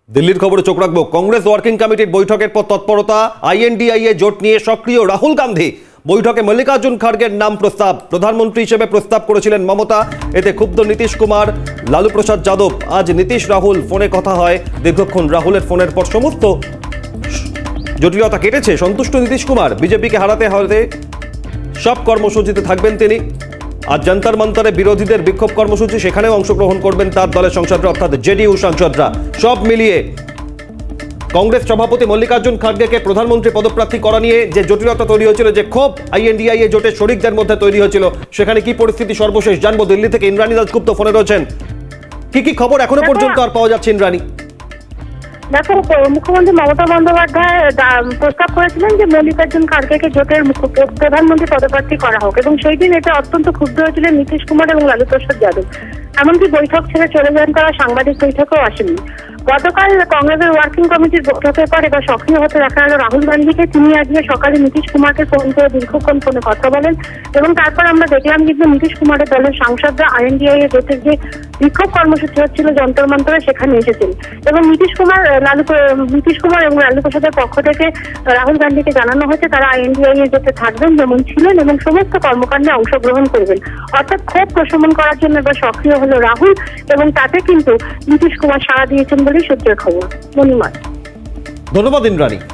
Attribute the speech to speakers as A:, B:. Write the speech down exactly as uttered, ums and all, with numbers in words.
A: দিল্লির খবরে চোখ রাখবো। কংগ্রেস ওয়ার্কিং কমিটির বৈঠকের পর তৎপরতা। আইএনডিআইএ জোট নিয়ে সক্রিয় রাহুল গান্ধী। বৈঠকে মল্লিকার্জুন খাড়গের নাম প্রস্তাব। প্রধানমন্ত্রী হিসেবে প্রস্তাব করেছিলেন মমতা। এতে ক্ষুব্ধ নীতিশ কুমার, লালু প্রসাদ যাদব। আজ নীতিশ রাহুল ফোনে কথা হয়। দীর্ঘক্ষণ রাহুলের ফোনের পর সমস্ত জটিলতা কেটেছে। সন্তুষ্ট নীতিশ কুমার। বিজেপিকে হারাতে হলে সব কর্মসূচিতে থাকবেন তিনি। আজ জন্তর মন্তরে বিরোধীদের বিক্ষোভ কর্মসূচি, সেখানেও অংশগ্রহণ করবেন তার দলের সাংসদরা, অর্থাৎ জেডিইউ সাংসদরা। সব মিলিয়ে কংগ্রেস সভাপতি মল্লিকার্জুন খাড়গেকে প্রধানমন্ত্রী পদপ্রার্থী করা নিয়ে যে জটিলতা তৈরি হয়েছিল, যে ক্ষোভ আইএনডিআইএ জোটের শরিকদের মধ্যে তৈরি হয়েছিল, সেখানে কি পরিস্থিতি সর্বশেষ জানবো। দিল্লি থেকে ইন্দ্রাণী দাশগুপ্ত ফোনে রয়েছেন। কি কি খবর এখনো পর্যন্ত আর পাওয়া যাচ্ছে ইন্দ্রাণী?
B: দেখো, মুখ্যমন্ত্রী মমতা বন্দ্যোপাধ্যায় প্রস্তাব করেছিলেন যে মল্লিকার্জুন খাড়গেকে জোটের প্রধানমন্ত্রী পদপ্রার্থী করা হোক, এবং সেই দিন এটা অত্যন্ত ক্ষুব্ধ হয়েছিলেন নীতিশ কুমার এবং লালু প্রসাদ যাদব। এমনকি বৈঠক ছেড়ে চলে যান তারা, সাংবাদিক বৈঠকেও আসেননি। গতকাল কংগ্রেসের ওয়ার্কিং কমিটির বৈঠকের পর এবার সক্রিয় হতে দেখা গেল রাহুল গান্ধীকে। তিনি আজকে সকালে নীতিশ কুমারকে ফোন করে দীর্ঘক্ষণ ফোনে কথা বলেন, এবং তারপর আমরা দেখলাম কিন্তু নীতিশ কুমারের দলের সাংসদরা আইএনডিআইএ জোটের যে বিক্ষোভ কর্মসূচি হচ্ছিল যন্তর মন্তরে, সেখানে এসেছেন। এবং নীতিশ কুমার লালু নীতিশ কুমার এবং লালু প্রসাদের পক্ষ থেকে রাহুল গান্ধীকে জানানো হয়েছে তারা আইএনডিআইএ জোটে থাকবেন যেমন ছিলেন, এবং সমস্ত কর্মকাণ্ডে অংশগ্রহণ করবেন। অর্থাৎ ক্ষোভ প্রশমন করার জন্য এবার সক্রিয় হলো রাহুল, এবং তাতে কিন্তু নীতিশ কুমার সাড়া দিয়েছেন বলেই সূত্রের খবর। মনিমার।
A: ধন্যবাদ ইন্দ্রাণী।